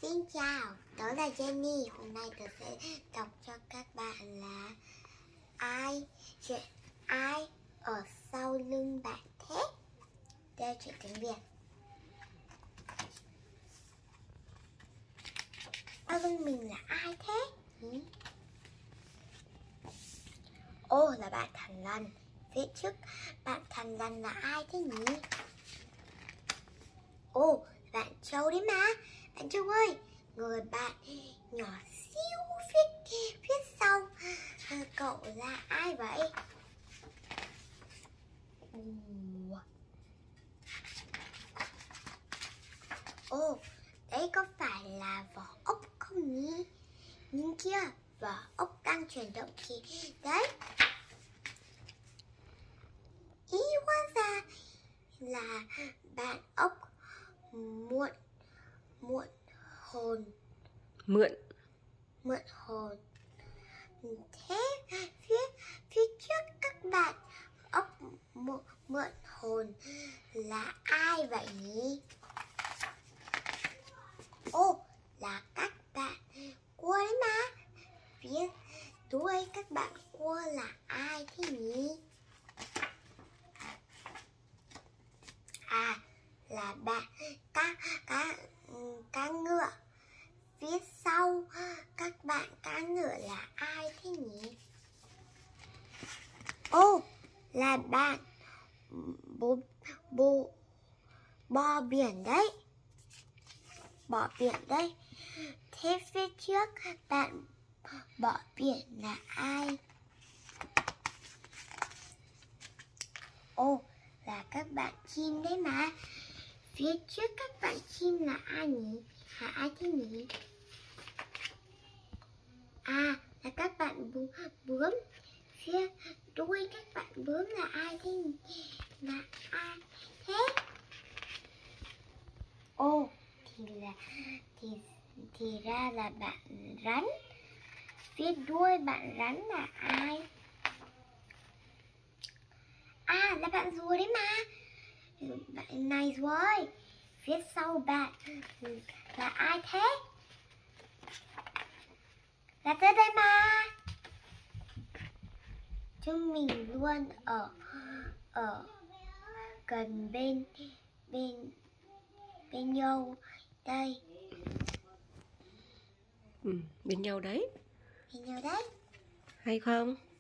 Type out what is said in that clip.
Xin chào, tớ là Jenny. Hôm nay tớ sẽ đọc cho các bạn là chuyện ai ở sau lưng bạn thế. Đây là chuyện tiếng Việt. Sau lưng mình là ai thế? Ô, là bạn thằn lằn. Phía trước bạn thằn lằn là ai thế nhỉ? Ô, bạn trâu đấy mà. Bạn trâu ơi, người bạn nhỏ xíu phía sau cậu là ai vậy? Ô, đấy có phải là vỏ ốc không nhỉ? Nhưng kia, vỏ ốc đang chuyển động kì đấy. Ý hóa ra là bạn ốc mượn hồn. Thế phía trước các bạn ốc mượn hồn là ai vậy nhỉ? Ô, là các bạn cua đấy mà. Phía đuôi các bạn cua là ai thế nhỉ? À, là bạn cá ngựa. Phía sau các bạn cá ngựa là ai thế nhỉ? Ô, là bạn bò biển đấy. Bò biển đấy. Thế phía trước bạn bò biển là ai? Ô, là các bạn chim đấy mà. Phía trước các bạn chim là ai nhỉ? Là ai thế nhỉ? À, là các bạn bướm. Phía đuôi các bạn bướm là ai thế nhỉ? Là ai thế? Ô, thì ra là bạn rắn. Phía đuôi bạn rắn là ai? À, là bạn rùa đấy mà. Bạn này rùa ơi, phía sau bạn là ai thế? Là tớ đây mà. Chúng mình luôn ở gần bên nhau đây. Bên nhau đấy. Bên nhau đấy. Hay không?